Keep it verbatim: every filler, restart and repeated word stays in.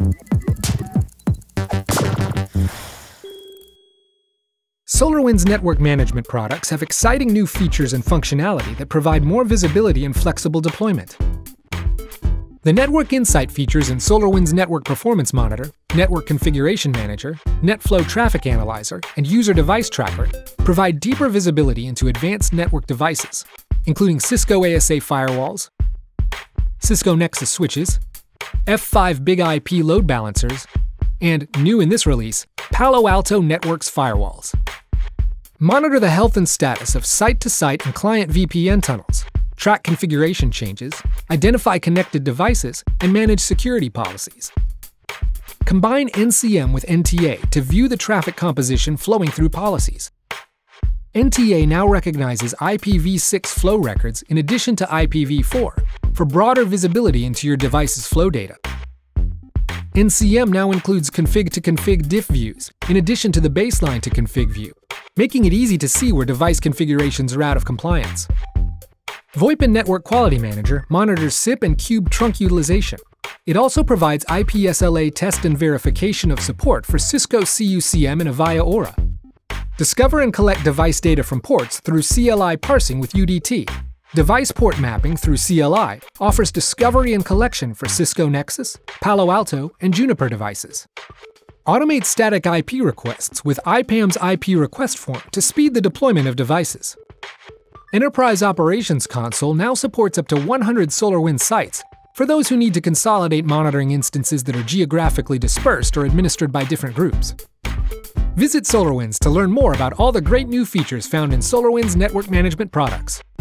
SolarWinds network management products have exciting new features and functionality that provide more visibility and flexible deployment. The Network Insight features in SolarWinds Network Performance Monitor, Network Configuration Manager, NetFlow Traffic Analyzer, and User Device Tracker provide deeper visibility into advanced network devices, including Cisco A S A firewalls, Cisco Nexus switches, F five Big I P load balancers, and, new in this release, Palo Alto Networks firewalls. Monitor the health and status of site-to-site and client V P N tunnels, track configuration changes, identify connected devices, and manage security policies. Combine N C M with N T A to view the traffic composition flowing through policies. N T A now recognizes I P v six flow records in addition to I P v four for broader visibility into your device's flow data. N C M now includes config-to-config diff views in addition to the baseline-to-config view, making it easy to see where device configurations are out of compliance. VoIP and Network Quality Manager monitors S I P and Cube trunk utilization. It also provides I P S L A test and verification of support for Cisco C U C M and Avaya Aura. Discover and collect device data from ports through C L I parsing with U D T. Device port mapping through C L I offers discovery and collection for Cisco Nexus, Palo Alto, and Juniper devices. Automate static I P requests with I PAM's I P request form to speed the deployment of devices. Enterprise Operations Console now supports up to one hundred SolarWinds sites for those who need to consolidate monitoring instances that are geographically dispersed or administered by different groups. Visit SolarWinds to learn more about all the great new features found in SolarWinds network management products.